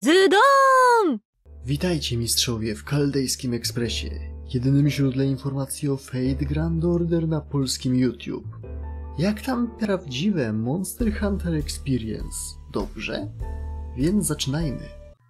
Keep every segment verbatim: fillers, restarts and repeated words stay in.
Zydon! Witajcie mistrzowie w Kaldejskim Ekspresie, jedynym źródle informacji o Fate Grand Order na polskim YouTube. Jak tam prawdziwe Monster Hunter Experience? Dobrze? Więc zaczynajmy.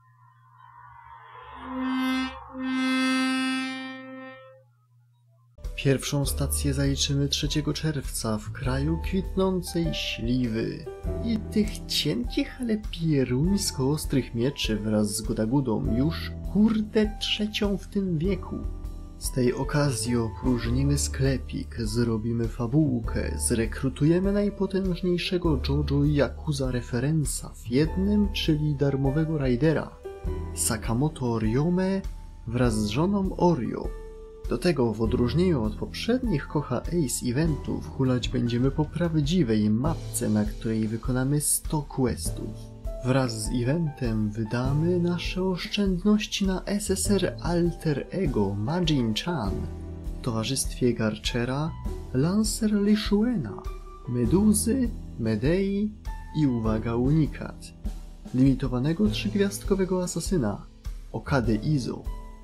Pierwszą stację zaliczymy trzeciego czerwca w kraju kwitnącej śliwy i tych cienkich, ale pieruńsko ostrych mieczy wraz z Godagudą już kurde trzecią w tym wieku. Z tej okazji opróżnimy sklepik, zrobimy fabułkę, zrekrutujemy najpotężniejszego JoJo i Yakuza referensa w jednym, czyli darmowego rajdera, Sakamoto Oriome wraz z żoną Orio. Do tego w odróżnieniu od poprzednich Koha Ace eventów hulać będziemy po prawdziwej mapce, na której wykonamy sto questów. Wraz z eventem wydamy nasze oszczędności na S S R alter ego Majin-chan w towarzystwie Garchera, Lancer Lishuena, Meduzy, Medei i uwaga unikat, limitowanego trzygwiazdkowego asasyna Okady Izo.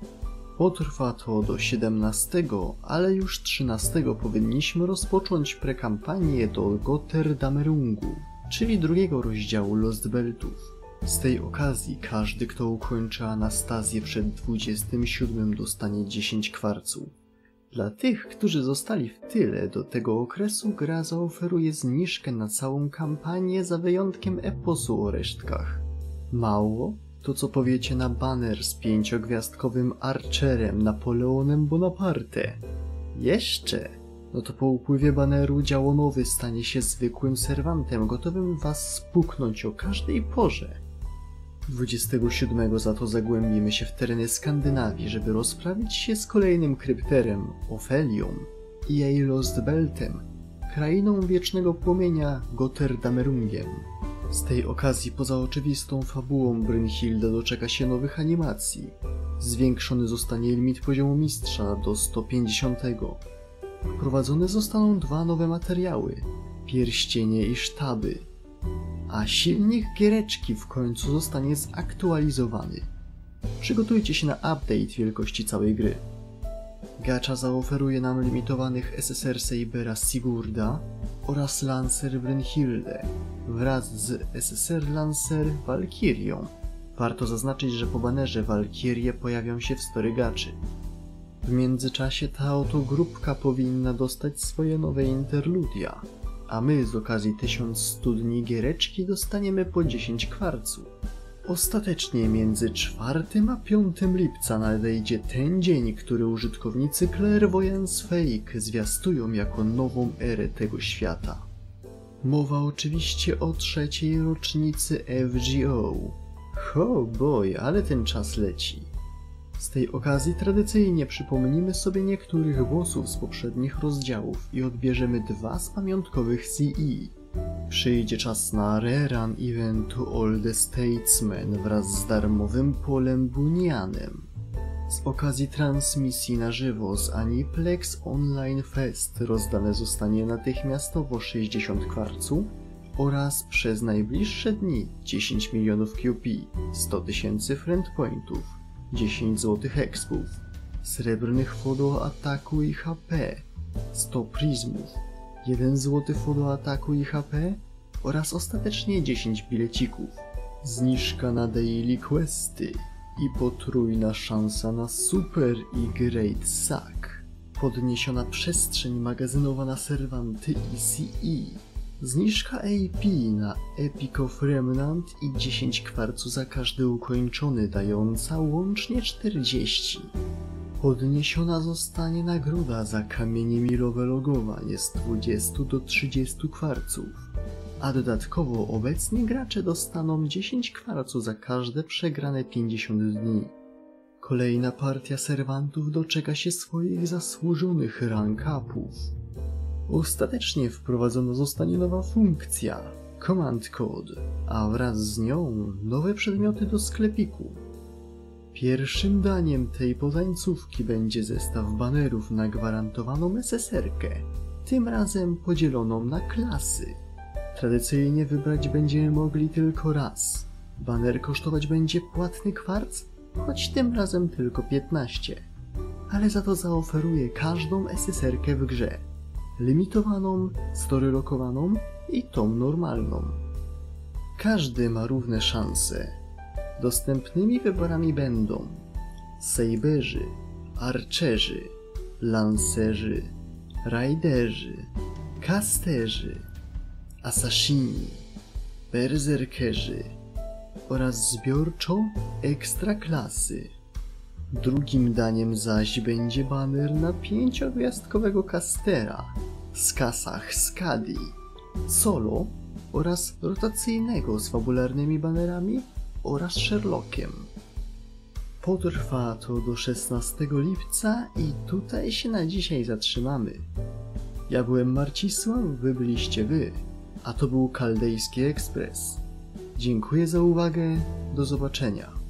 Potrwa to do siedemnastego, ale już trzynastego powinniśmy rozpocząć prekampanię do Götterdämmerungu, czyli drugiego rozdziału Lost Beltów. Z tej okazji każdy, kto ukończy Anastazję przed dwudziestym siódmym dostanie dziesięć kwarców. Dla tych, którzy zostali w tyle do tego okresu, gra zaoferuje zniżkę na całą kampanię za wyjątkiem eposu o resztkach. Mało? To co powiecie na baner z pięciogwiazdkowym Archerem Napoleonem Bonaparte. Jeszcze? No to po upływie baneru działonowy stanie się zwykłym serwantem, gotowym was spuknąć o każdej porze. dwudziestego siódmego za to zagłębimy się w tereny Skandynawii, żeby rozprawić się z kolejnym krypterem, Ofelią i jej Lost Beltem, krainą wiecznego płomienia Götterdämmerungiem. Z tej okazji poza oczywistą fabułą Brynhilda doczeka się nowych animacji. Zwiększony zostanie limit poziomu mistrza do sto pięćdziesiątego. Wprowadzone zostaną dwa nowe materiały, pierścienie i sztaby, a silnik giereczki w końcu zostanie zaktualizowany. Przygotujcie się na update wielkości całej gry. Gacha zaoferuje nam limitowanych S S R Sabera Sigurda oraz Lancer Brynhildę wraz z S S R Lancer Valkyrią. Warto zaznaczyć, że po banerze Valkyrie pojawią się w story gaczy. W międzyczasie ta oto grupka powinna dostać swoje nowe interludia, a my z okazji tysiąc stu dni giereczki dostaniemy po dziesięć kwarców. Ostatecznie między czwartym a piątym lipca nadejdzie ten dzień, który użytkownicy Clairvoyance Fake zwiastują jako nową erę tego świata. Mowa oczywiście o trzeciej rocznicy F G O. Ho boy, ale ten czas leci. Z tej okazji tradycyjnie przypomnimy sobie niektórych bossów z poprzednich rozdziałów i odbierzemy dwa z pamiątkowych C E. Przyjdzie czas na rerun eventu All the Statesmen wraz z darmowym polem Bunyanem. Z okazji transmisji na żywo z Aniplex Online Fest rozdane zostanie natychmiastowo sześćdziesiąt kwarców oraz przez najbliższe dni dziesięć milionów Q P, sto tysięcy friend pointów, dziesięć złotych expów, srebrnych fodo ataku i H P, sto prizmów, jeden złoty fodo ataku i H P oraz ostatecznie dziesięć bilecików, zniżka na daily questy i potrójna szansa na super i great sack, podniesiona przestrzeń magazynowa na serwanty i C E, zniżka A P na Epic of Remnant i dziesięć kwarców za każdy ukończony, dająca łącznie czterdzieści. Podniesiona zostanie nagroda za kamienie milowe logowanie z dwudziestu do trzydziestu kwarców, a dodatkowo obecni gracze dostaną dziesięć kwarców za każde przegrane pięćdziesiąt dni. Kolejna partia serwantów doczeka się swoich zasłużonych rank upów. Ostatecznie wprowadzona zostanie nowa funkcja, Command Code, a wraz z nią nowe przedmioty do sklepiku. Pierwszym daniem tej potańcówki będzie zestaw banerów na gwarantowaną S S R-kę, tym razem podzieloną na klasy. Tradycyjnie wybrać będziemy mogli tylko raz. Baner kosztować będzie płatny kwarc, choć tym razem tylko piętnaście. Ale za to zaoferuję każdą es es erkę w grze. Limitowaną, storylokowaną i tą normalną. Każdy ma równe szanse. Dostępnymi wyborami będą Saberzy, Archerzy, Lancerzy, Raiderzy, Casterzy, Asasini, Berserkerzy oraz zbiorczo ekstraklasy. Drugim daniem zaś będzie baner na pięciogwiazdkowego Castera z Kasach Skadi, solo oraz rotacyjnego z fabularnymi banerami oraz Sherlockiem. Potrwa to do szesnastego lipca i tutaj się na dzisiaj zatrzymamy. Ja byłem Marcisław, wy byliście wy, a to był Kaldejski Ekspres. Dziękuję za uwagę, do zobaczenia.